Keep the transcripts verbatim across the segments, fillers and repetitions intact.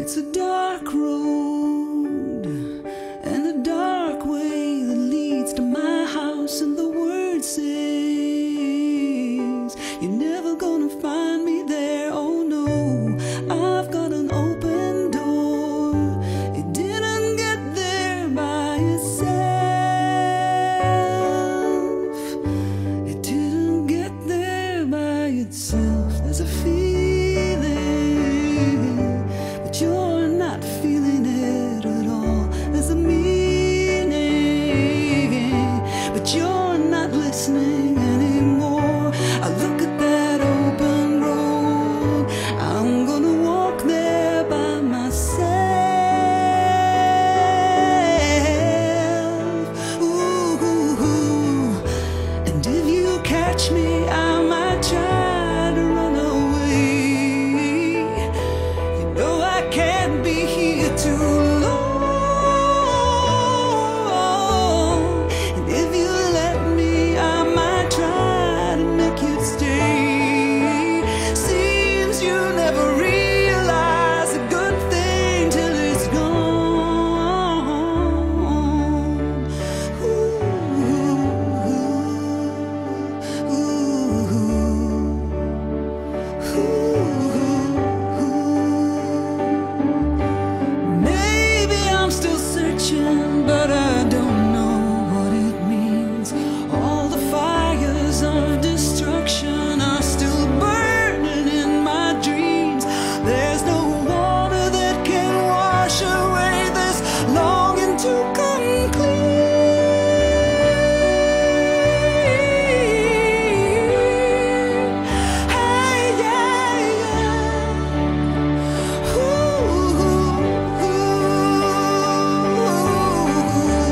It's a dark road and a dark way that leads to my house, and the word says you're never gonna find me there. Oh no, I've got an open door. It didn't get there by itself. It didn't get there by itself. There's a feeling, but you're not feeling it at all. There's a meaning, but you're not listening anymore. I look at that open road, I'm gonna walk there by myself. Ooh, and if you catch me, I might try to run away. You know I can't be here too long, and if you let me, I might try to make you stay. Seems you never realize a good thing till it's gone. Ooh, ooh, maybe I'm still searching, but I don't know what it means. All the fires of destruction are still burning in my dreams. There's no water that can wash away this longing to come clean. Hey, yeah, yeah. Ooh, ooh, ooh.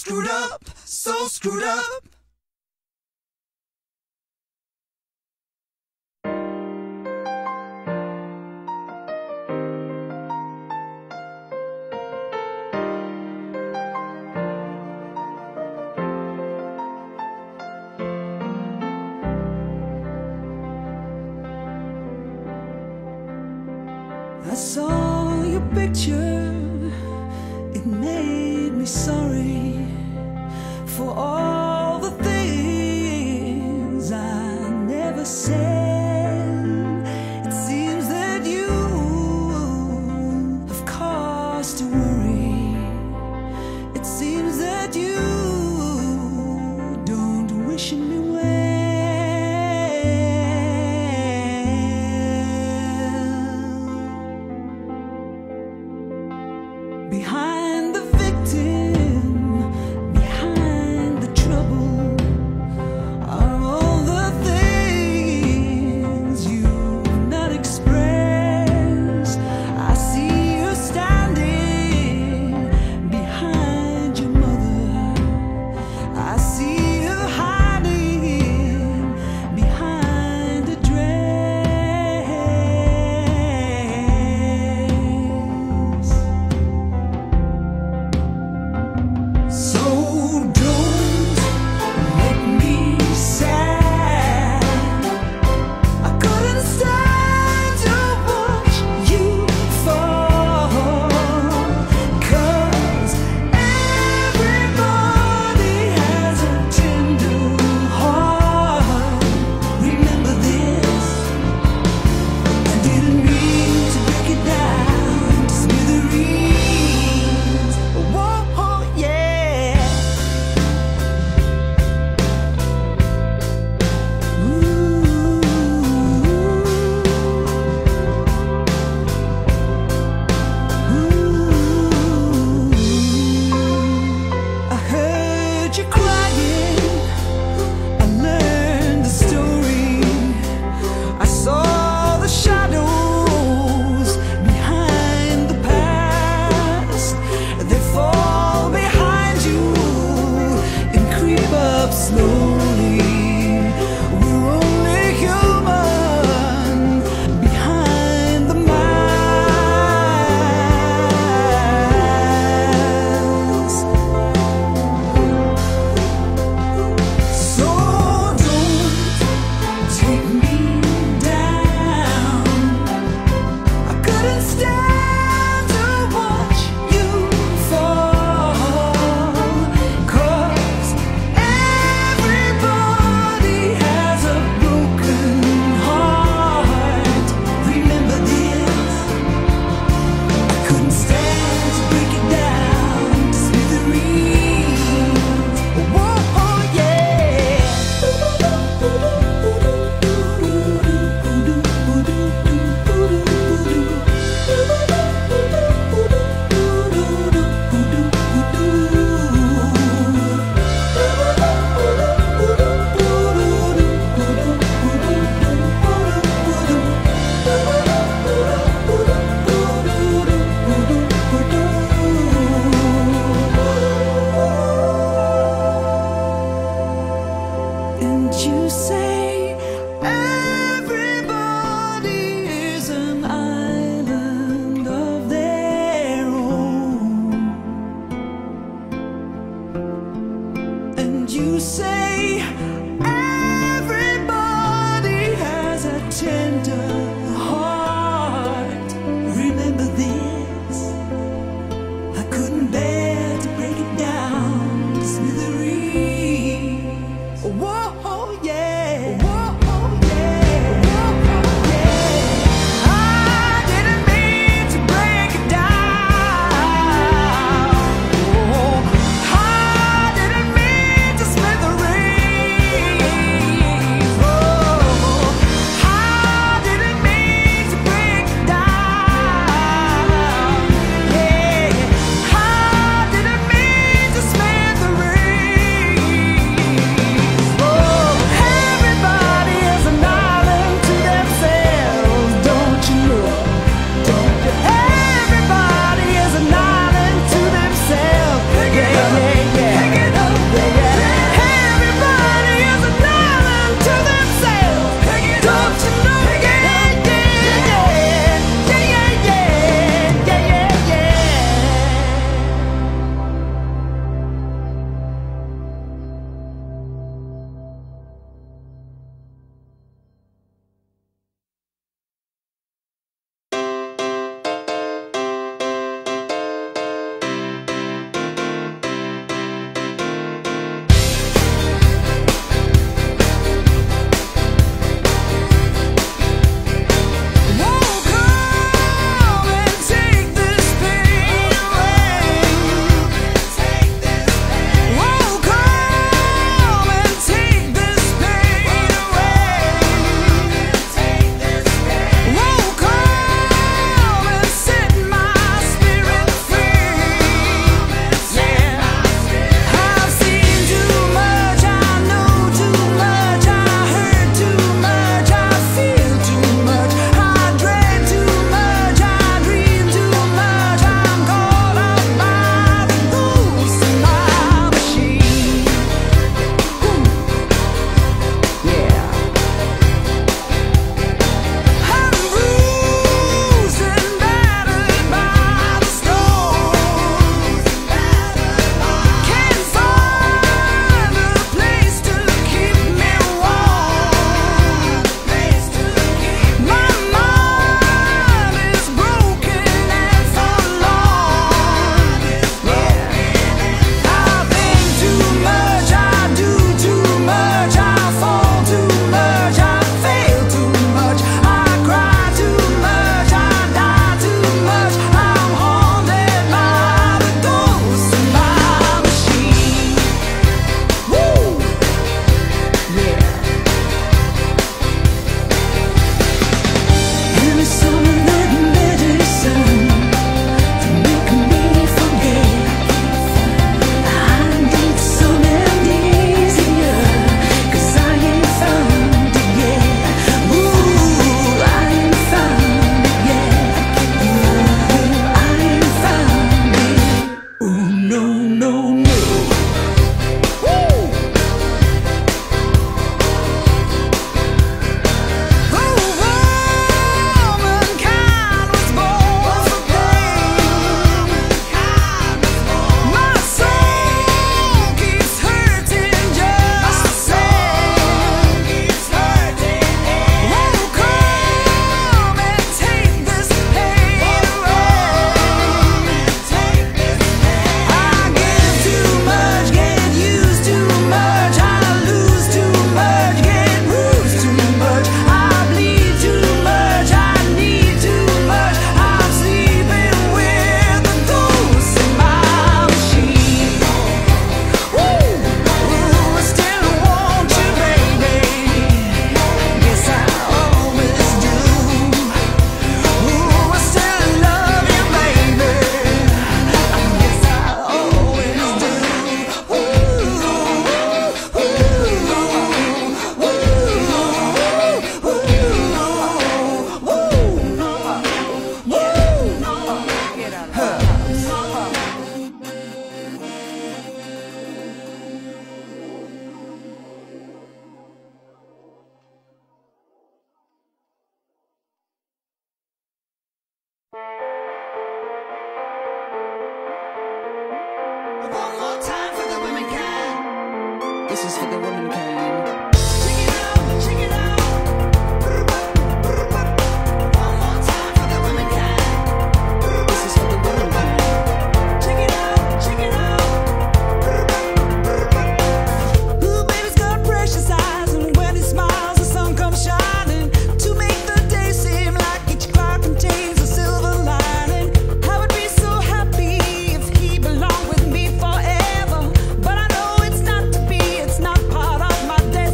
screwed up, so screwed up. I saw your picture, it made me sorry for all the things I never said. It seems that you have cause to worry. It seems that you don't wish me well. Behind the victim, behind the trouble, are all the things you've not expressed. I see you standing behind your mother. I see you hiding behind a dress. So don't make me sad. I couldn't stand to watch you fall, 'cause everybody has a tender heart. Remember this, I didn't mean to break it down to smithereens. Whoa, yeah. I heard you crying, I learned the story. I saw the shadows behind the past. They fall behind you and creep up slowly. We're only human behind the mask. So don't take me down. I couldn't stand to watch you fall, 'cause everybody has a broken heart. Remember this, I couldn't stand to break it down to smithereens. Whoa, yeah. And you say everybody is an island of their own. And you say everybody has a tender heart. Remember this, I couldn't bear to break it down to smithereens. Whoa, yeah. Whoa, yeah. Whoa, yeah. I didn't mean to break it down. Oh, I didn't mean to smithereens. This is for the womankind. Check it out, check it out. One more time for the womankind. This is for the womankind. Check it out, check it out. Ooh, baby's got precious eyes, and when he smiles, the sun comes shining to make the day seem like each cloud contains a silver lining. I would be so happy if he belonged with me forever, but I know it's not to be. It's not part of my day.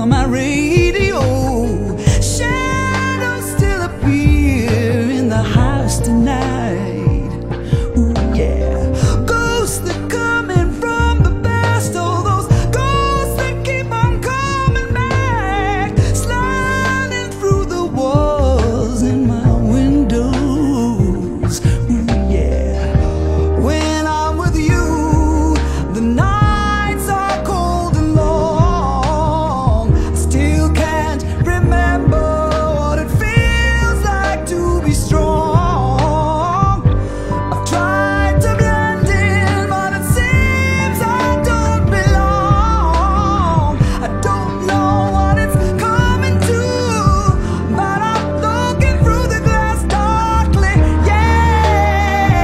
my radio. Shadows still appear in the house tonight. Ooh, yeah. Ghosts that coming from the past. All those ghosts that keep on coming back, sliding through the walls in my windows. Ooh, yeah. When I'm with you, the nights are cold and long. I still can't remember what it feels like to be strong. I've tried to blend in, but it seems I don't belong. I don't know what it's coming to, but I'm looking through the glass darkly. Yeah,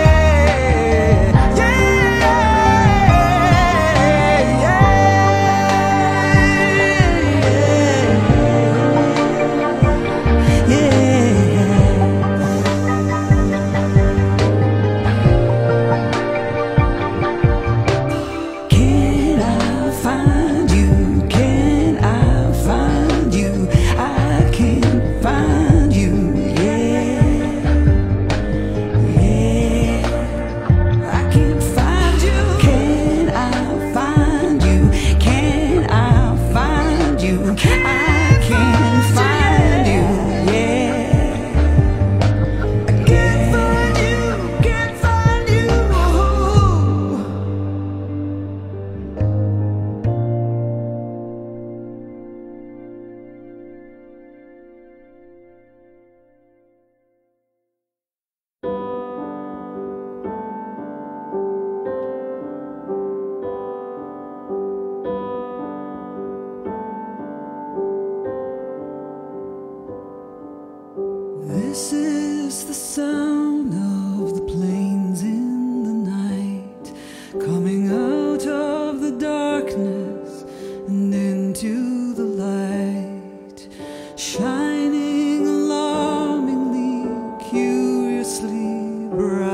yeah, yeah, yeah. Can I find you? Can I find you? I can't find you. Yeah, yeah. I can't find you. Can I find you? Can I find you? I can't find you. Yeah. I can't find you. Can't find you. This is the sound of the planes in the night, coming out of the darkness and into the light, shining alarmingly, curiously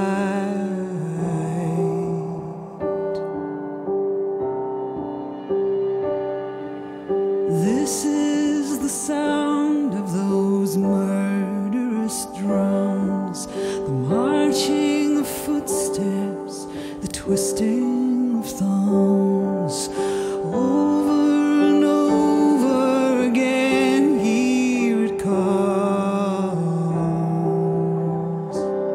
bright. This is the sound of those murderous drums, the marching of footsteps, the twisting of thumbs. Over and over again, here it comes.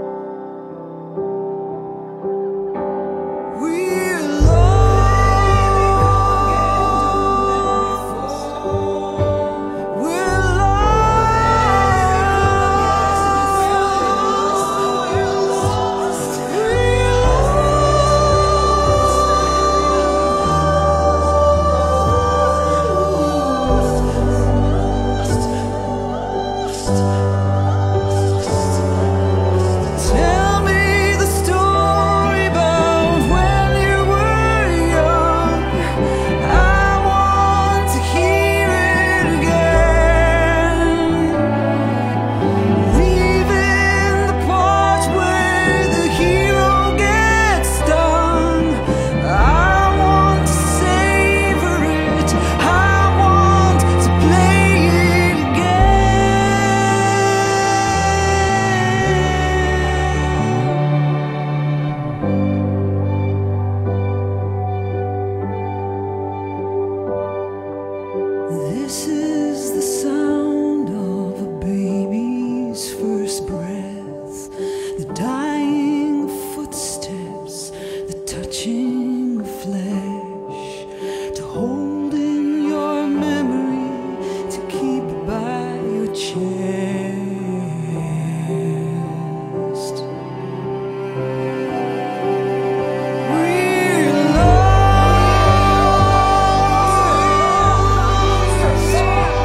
We're lost. We're lost. We're lost. Tell me the story about when you were young. I want to hear it again. Leaving the part where the hero gets stung. I want to savor it. I want to play it again. This is the sound of a baby's first breath, the dying of footsteps, the touching of flesh, to hold in your memory, to keep by your chest. We're lost.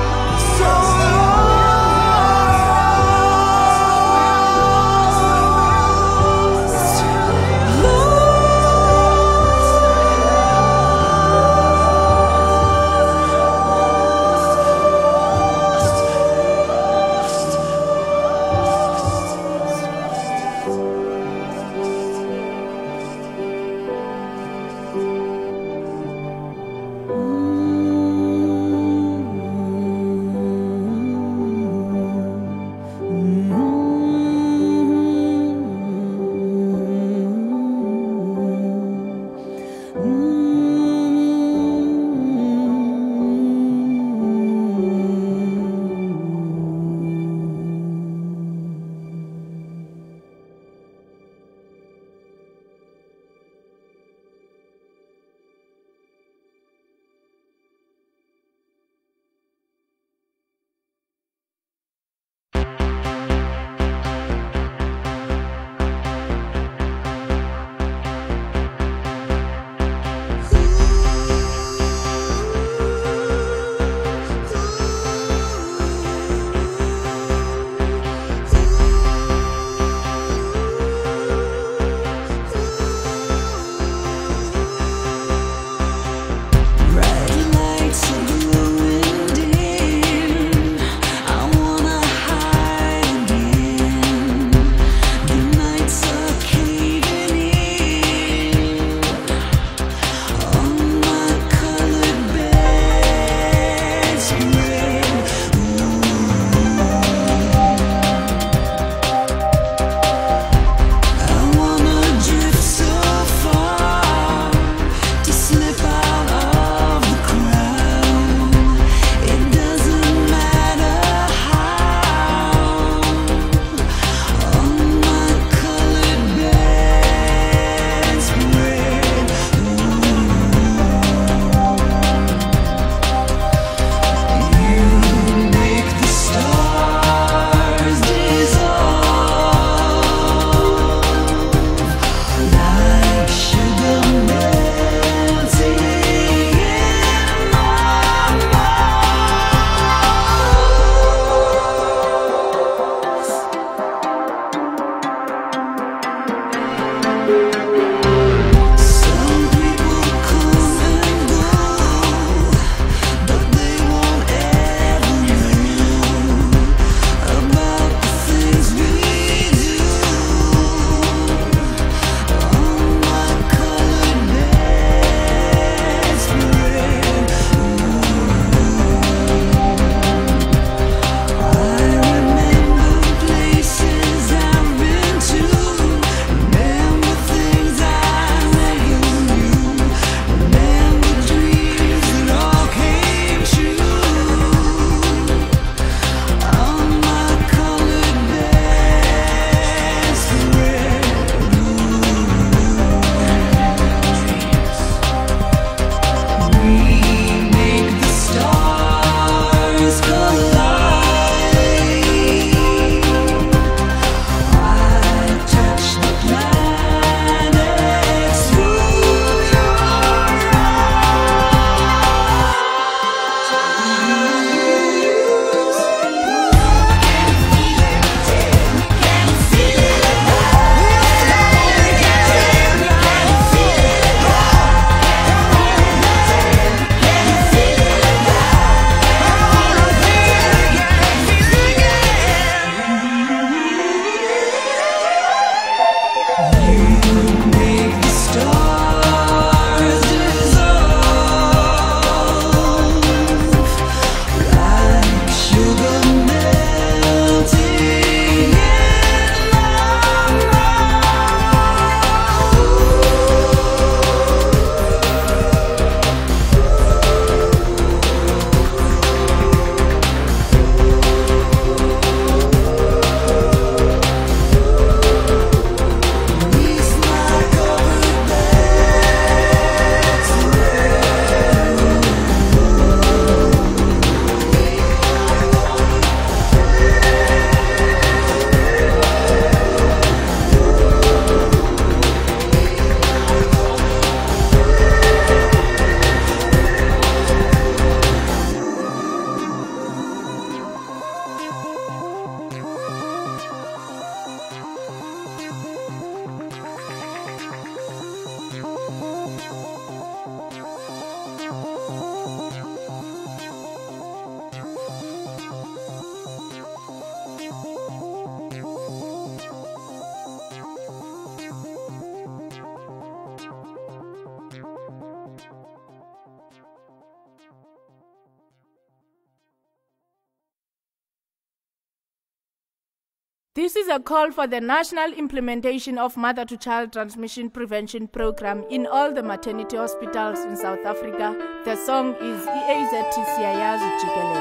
This is a call for the national implementation of mother-to-child transmission prevention program in all the maternity hospitals in South Africa. The song is Eazethu Siyayazi Jikelele.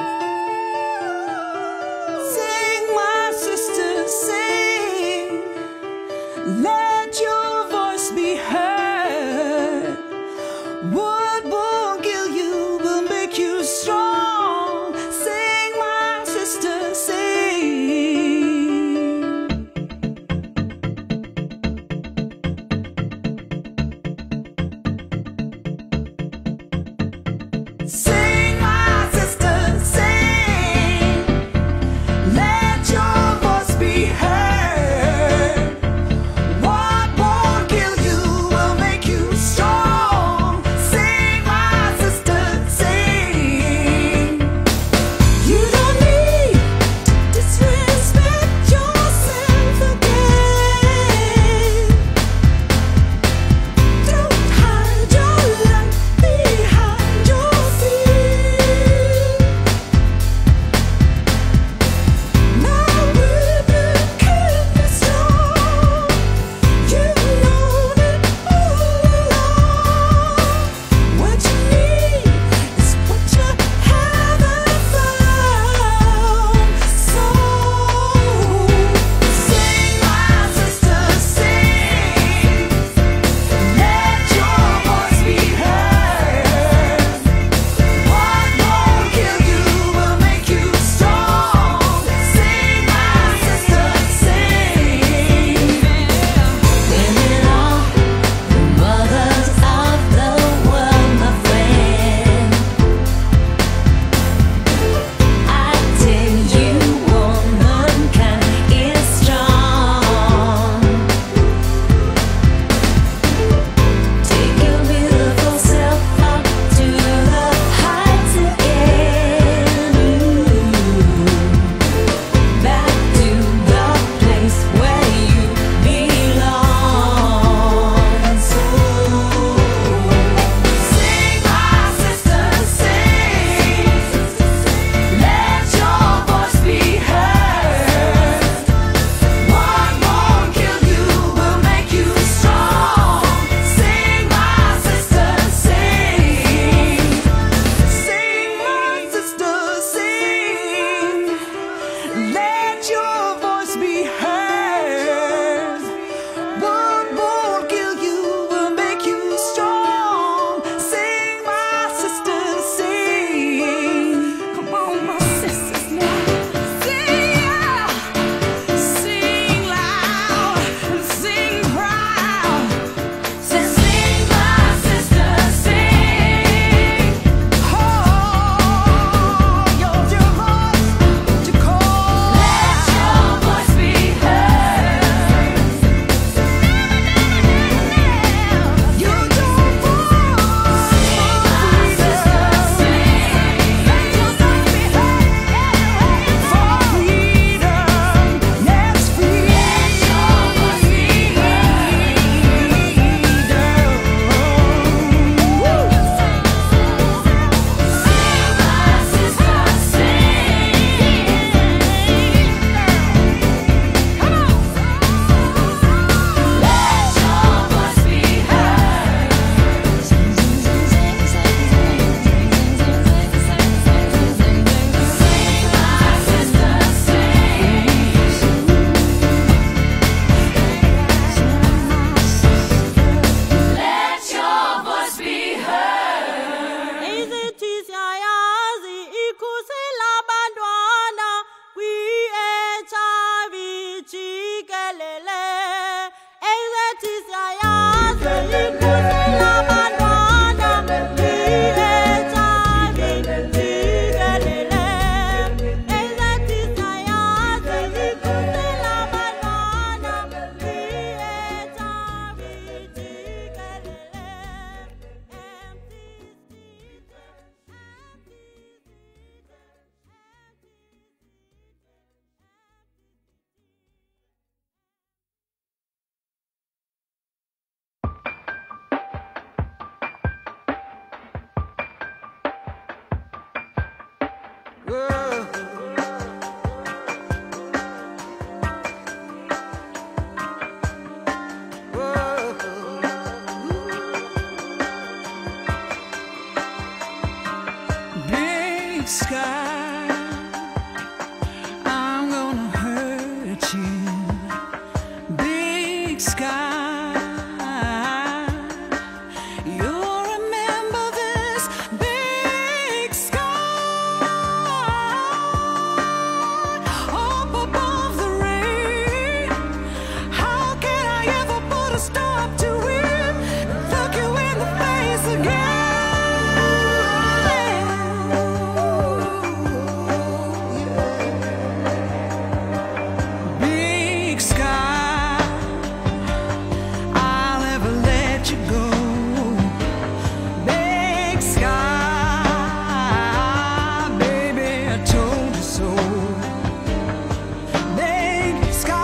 Sing, my sister, sing. Let your voice be heard. What won't kill you will make you strong. Sing, my sister, sing. Sing, my sister, sing. Let your voice be heard. What won't kill you will make you strong. Sing, my sister, sing. You don't need to disrespect yourself again. Don't hide your light behind your feet. My women can be strong. You've known it all along. What you need is what you haven't found. So sing, my sister, sing. Let your voice be heard. What won't kill you will make you strong. Sing, my sister, sing. Women are the mothers of the world, my friend. I tell you, womankind is strong. Take your beautiful self up to the heights again. Back to the place where you belong. So sing, my sister, sing. Let your voice be heard. What won't kill you will make you strong. Sing, my sister, sing. Sing, my sister, sing. Let your voice be heard. What won't kill you will make you strong. Sing, my sister, sing. Come on, my sisters now. Sing, yeah. Sing loud and sing proud. Say, sing, my sister, sing. Oh, use your voice to call. Let your voice be heard. Use your voice. Sing, my sister, sing. Let your voice be heard. For freedom, yes, freedom. Let your voice be heard. Woo. Sing, my sister, sing. Come on. Let your voice be heard. Sing, my sister, sing. Let your voice be heard. Eazethu Siyayazi ikhusela abantwana kwi-H I V jikelele. Eazethu Siyayazi ikhusela abantwana kwi-H I V jikelele. Eazethu Siyayazi ikhusela abantwana kwi-H I V jikelele. big sky, I'm gonna hurt you. Big sky, you'll remember this big sky up above the rain. How can I ever put a stop to it? Look you in the face again. Big sky, I'll never let you go. Big sky, baby, I told you so. Big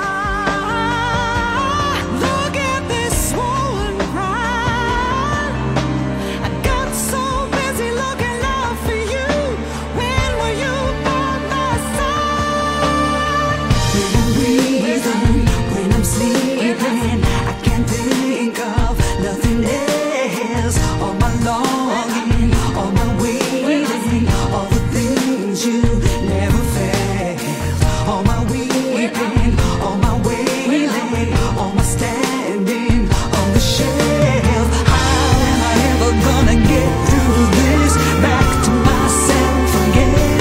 sky, look at this swollen pride. I got so busy looking out for you. When were you by my side? When I'm breathing, when I'm sleeping, I can't think of nothing else. All my longing, all my waiting, all the things you never felt. All my weeping, all my wailing, all my standing on the shelf. How am I ever gonna get through this? Back to myself again.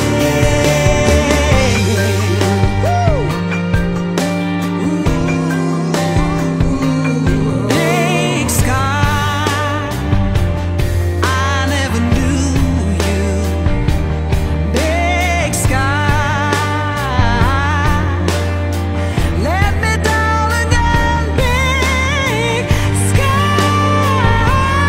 Big sky, I never knew you. Big sky, let me down again. Big sky,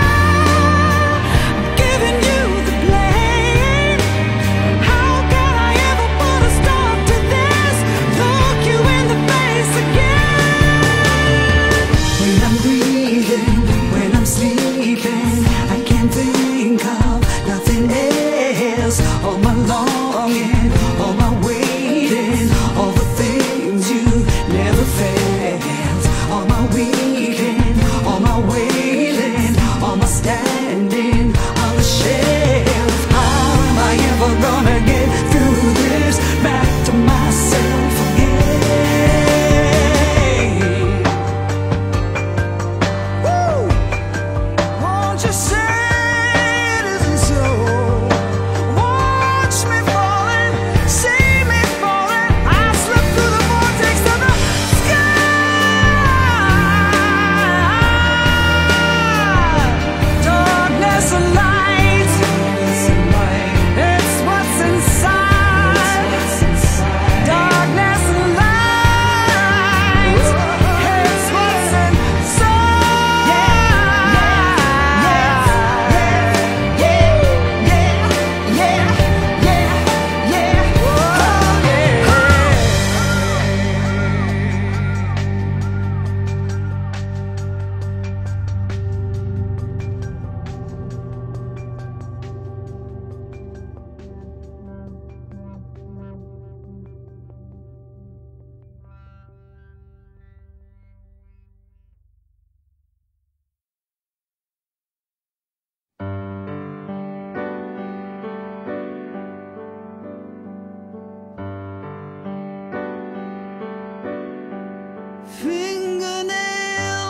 I'm giving you the blame. How can I ever put a stop to this? Look you in the face again. When I'm breathing, when I'm sleeping, I can't think of nothing else. All my longing, all my waiting, all the things you never felt. All my weeping, all my wailing, all my standing on the shelf. How am I ever gonna get through this? Back to myself again. Woo! Won't you say it isn't so? Watch me falling, see me falling. I slip through the vortex of the sky. Darkness and light, it's what's inside. Darkness and light, it's what's inside. Yeah, yeah, yeah, yeah, yeah, yeah, yeah, oh, yeah. Fingernail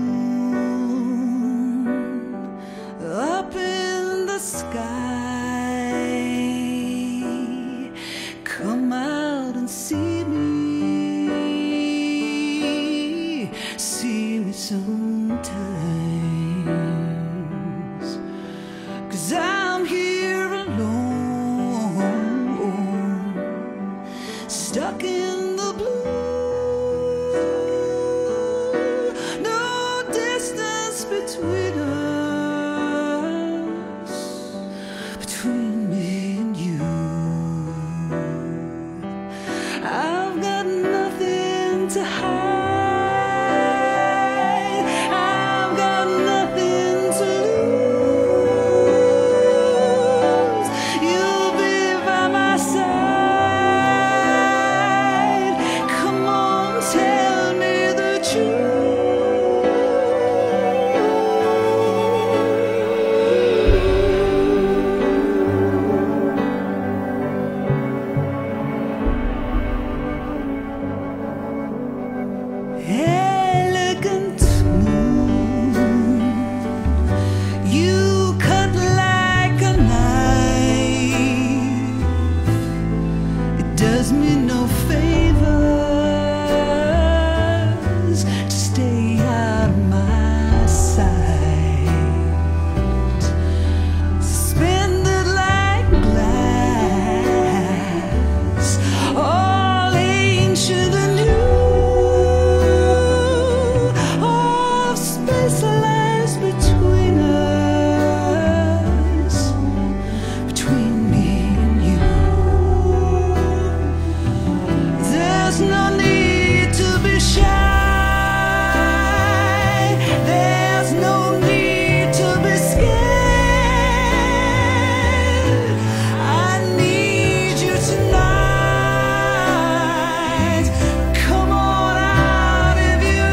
moon up in the sky. Come out and see me, see me sometimes. 'Cause I'm here alone, stuck in the blue. No distance between us, between me and you. I've got nothing to hide. I've got nothing to lose. You'll be by my side. does me no favors to stay out of my sight. Suspended like glass, all ancient and new, all of space lies between us, between me and you. There's no need to be shy. There's no need to be scared. I need you tonight. Come on out if you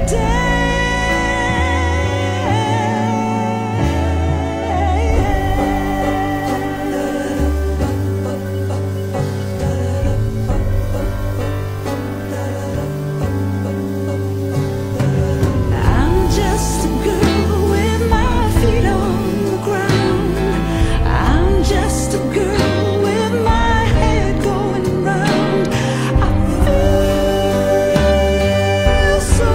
I'm just a girl with my feet on the ground. I'm just a girl with my head going round. I feel so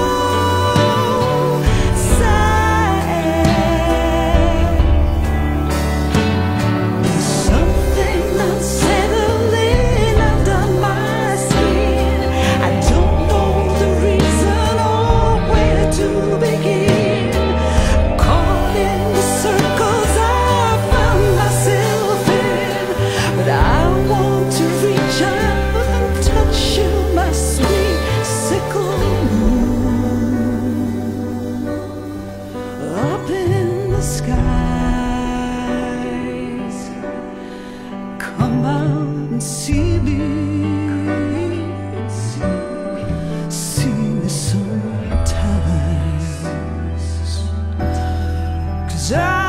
sad. Something not settling under my skin. I don't know the reason or where to begin. Caught in the circles I found myself in, but I want to reach out and touch you, my sweet sickle moon. Up in the skies, come out and see me, see me sometimes, 'cause I